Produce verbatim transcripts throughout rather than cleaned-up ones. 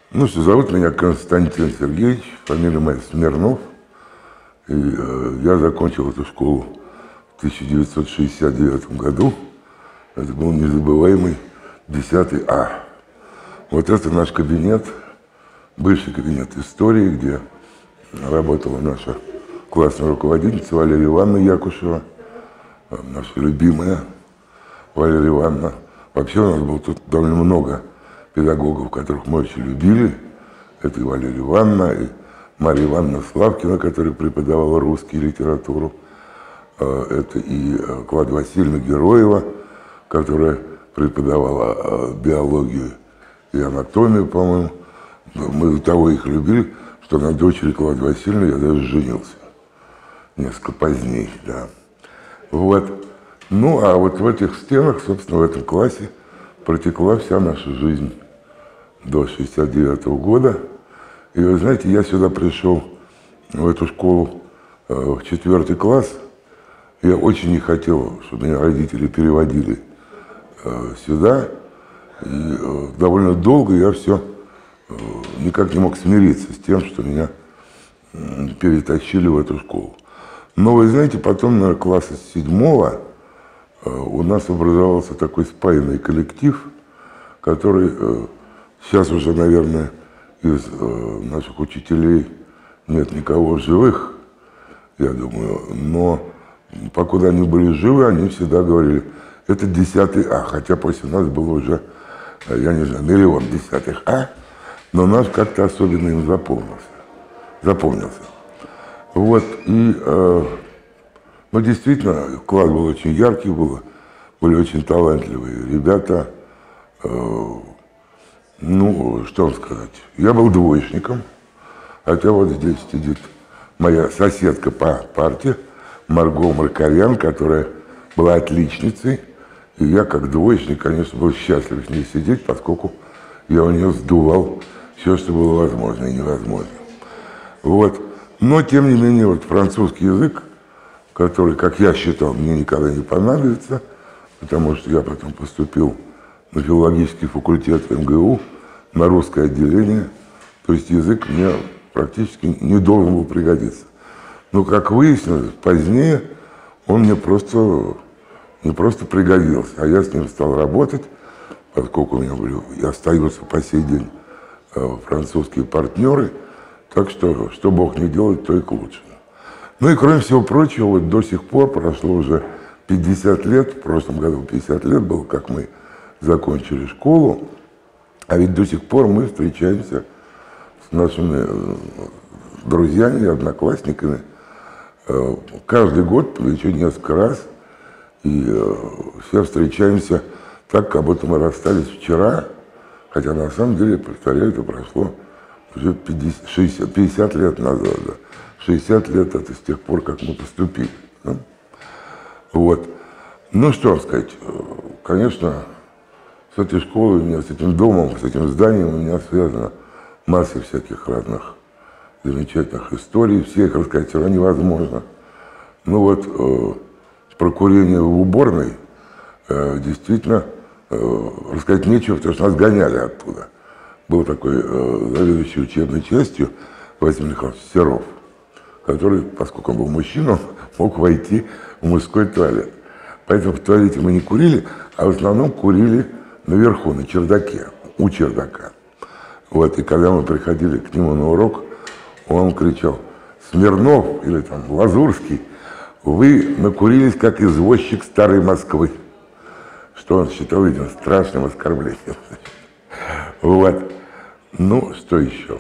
Ну что, зовут меня Константин Сергеевич, фамилия моя Смирнов. И, э, я закончил эту школу в тысяча девятьсот шестьдесят девятом году. Это был незабываемый десятый А. Вот это наш кабинет, бывший кабинет истории, где работала наша классная руководительница Валерия Ивановна Якушева, наша любимая Валерия Ивановна. Вообще у нас было тут довольно много педагогов, которых мы очень любили. Это и Валерия Ивановна, и Мария Ивановна Славкина, которая преподавала русский и литературу. Это и Клавдия Васильевна Героева, которая преподавала биологию и анатомию, по-моему. Мы до того их любили, что на дочери Клавдии Васильевны я даже женился. Несколько позднее, да. Вот. Ну, а вот в этих стенах, собственно, в этом классе протекла вся наша жизнь до шестьдесят девятого года. И вы знаете, я сюда пришел, в эту школу, в четвертый класс. Я очень не хотел, чтобы меня родители переводили сюда. И довольно долго я все никак не мог смириться с тем, что меня перетащили в эту школу. Но вы знаете, потом, на класса седьмого у нас образовался такой спаянный коллектив, который сейчас уже, наверное, из наших учителей нет никого живых, я думаю, но покуда они были живы, они всегда говорили, это десятый А, хотя после нас было уже, я не знаю, миллион десятых А, но наш как-то особенно им запомнился. запомнился. Вот, и, э, ну, действительно, класс был очень яркий, было, были очень талантливые ребята. Э, ну, что вам сказать, я был двоечником, хотя вот здесь сидит моя соседка по парте, Марго Маркарян, которая была отличницей, и я, как двоечник, конечно, был счастлив с ней сидеть, поскольку я у нее сдувал все, что было возможно и невозможно. Вот. Но, тем не менее, вот французский язык, который, как я считал, мне никогда не понадобится, потому что я потом поступил на филологический факультет эм гэ у, на русское отделение, то есть язык мне практически не должен был пригодиться. Но, как выяснилось, позднее он мне просто не просто пригодился, а я с ним стал работать, поскольку у меня были и остаются по сей день французские партнеры. Так что, что Бог не делает, то и к лучшему. Ну и кроме всего прочего, вот до сих пор прошло уже пятьдесят лет, в прошлом году пятьдесят лет было, как мы закончили школу, а ведь до сих пор мы встречаемся с нашими друзьями, одноклассниками. Каждый год, еще несколько раз, и все встречаемся так, как будто мы расстались вчера, хотя на самом деле, повторяю, это прошло уже пятьдесят, шестьдесят, пятьдесят лет назад, да. шестьдесят лет это с тех пор, как мы поступили. Да? Вот. Ну, что вам сказать, конечно, с этой школой у меня, с этим домом, с этим зданием у меня связана масса всяких разных замечательных историй. Все их рассказать все равно невозможно. Ну вот, э, про курение в уборной э, действительно э, рассказать нечего, потому что нас гоняли оттуда. Был такой э, заведующий учебной частью Василий Михайлович Серов, который, поскольку он был мужчина, мог войти в мужской туалет. Поэтому в туалете мы не курили, а в основном курили наверху, на чердаке, у чердака. Вот, и когда мы приходили к нему на урок, он кричал: «Смирнов» или там «Лазурский, вы накурились, как извозчик старой Москвы», что он считал, видимо, страшным оскорблением. Вот. Ну, что еще?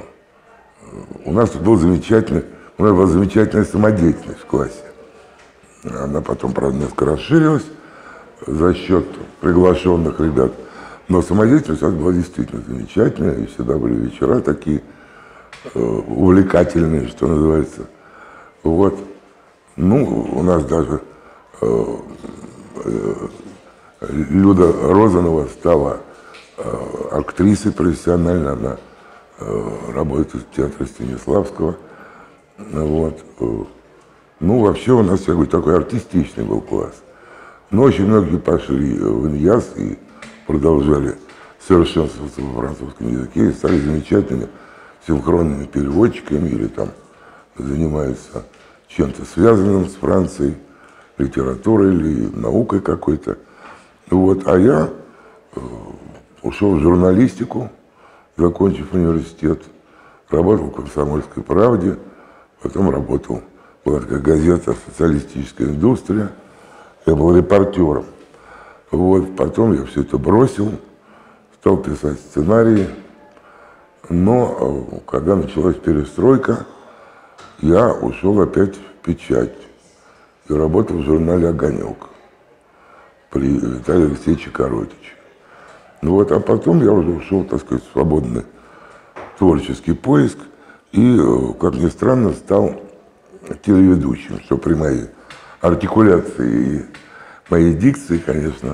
У нас тут был замечательный, у нас была замечательная самодеятельность в классе. Она потом, правда, несколько расширилась за счет приглашенных ребят. Но самодеятельность у нас была действительно замечательная, и всегда были вечера такие э, увлекательные, что называется. Вот. Ну, у нас даже э, э, Люда Розанова стала актрисой профессионально, она э, работает в театре Станиславского. Вот. Ну, вообще у нас, я говорю, такой артистичный был класс. Но очень многие пошли в ИНЯС и продолжали совершенствоваться во французском языке и стали замечательными синхронными переводчиками или там занимаются чем-то связанным с Францией, литературой или наукой какой-то. Вот. А я э, ушел в журналистику, закончив университет, работал в «Комсомольской правде», потом работал, была такая газета «Социалистическая индустрия», я был репортером. Вот. Потом я все это бросил, стал писать сценарии, но э, когда началась перестройка, я ушел опять в печать и работал в журнале «Огонек» при Виталии Алексеевиче Коротиче. Ну вот, а потом я уже ушел, так сказать, в свободный творческий поиск и, как ни странно, стал телеведущим, что при моей артикуляции и моей дикции, конечно,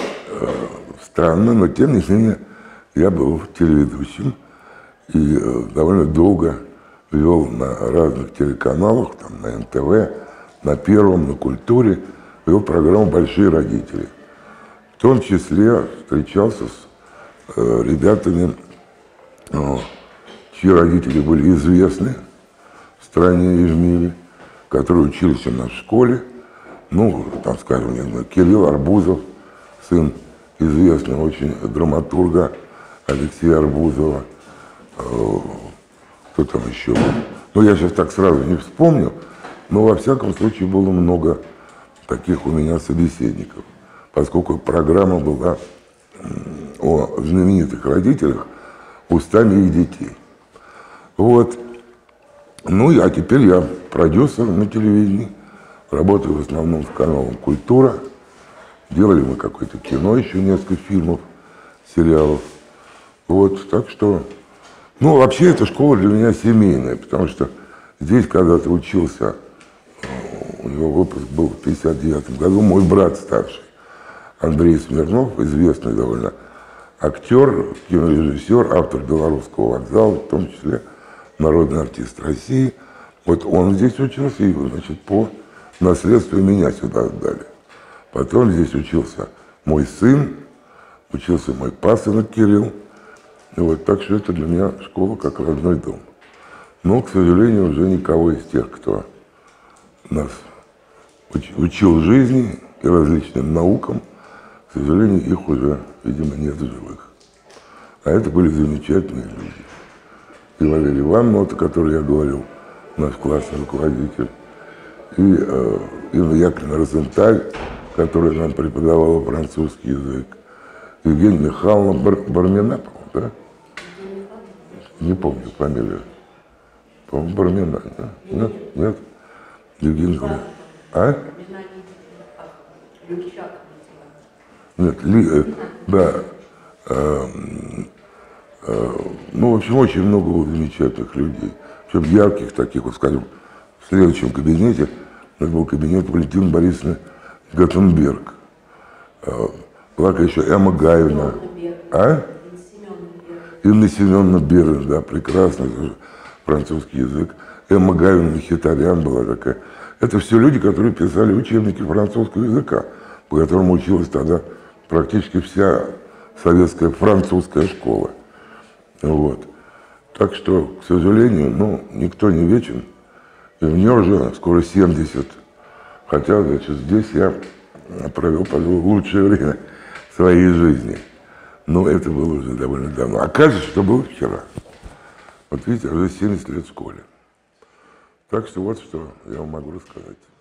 странно, но тем не менее я был телеведущим и довольно долго вел на разных телеканалах, там, на эн тэ вэ, на Первом, на Культуре, вел программу «Большие родители». В том числе встречался с э, ребятами, э, чьи родители были известны в стране и в мире, которые учились у нас в школе. Ну, там, скажем, не знаю, Кирилл Арбузов, сын известного очень драматурга Алексея Арбузова. Э, кто там еще был? Ну, я сейчас так сразу не вспомню, но во всяком случае было много таких у меня собеседников, поскольку программа была о знаменитых родителях устами их детей. Вот. Ну, а теперь я продюсер на телевидении, работаю в основном с каналом «Культура». Делали мы какое-то кино, еще несколько фильмов, сериалов. Вот, так что... Ну, вообще, эта школа для меня семейная, потому что здесь когда-то учился, у него выпуск был в пятьдесят девятом году, мой брат старший, Андрей Смирнов, известный довольно актер, кинорежиссер, автор «Белорусского вокзала», в том числе народный артист России. Вот он здесь учился, и, значит, по наследству меня сюда отдали. Потом здесь учился мой сын, учился мой пасынок Кирилл. И вот, так что это для меня школа как родной дом. Но, к сожалению, уже никого из тех, кто нас уч, учил жизни и различным наукам, к сожалению, их уже, видимо, нет в живых. А это были замечательные люди. И Валерий Ивановна, о которой я говорил, наш классный руководитель, и э, Инна Яковлевна Розенталь, которая нам преподавала французский язык, Евгения Михайловна Бар, Бармина, по-моему, да? Не помню фамилию. По-моему, Бармина, да? Нет? Нет? Евгения Михайловна. А? Нет, Ли, э, да. Э, э, ну, в общем, очень много было замечательных людей. Причем ярких таких, вот, скажем, в следующем кабинете, у нас был кабинет Валентины Борисовны Готенберг. Э, была, конечно, Эмма Гаевна. А? Инна Семеновна Берн, да, прекрасный тоже французский язык. Эмма Гаевна Михитарян была такая. Это все люди, которые писали учебники французского языка, по которому училась тогда практически вся советская французская школа. Вот. Так что, к сожалению, ну, никто не вечен. И мне уже скоро семьдесят. Хотя, значит, здесь я провел, пожалуй, лучшее время своей жизни. Но это было уже довольно давно. А кажется, что было вчера. Вот видите, уже семьдесят лет в школе. Так что вот что я вам могу рассказать.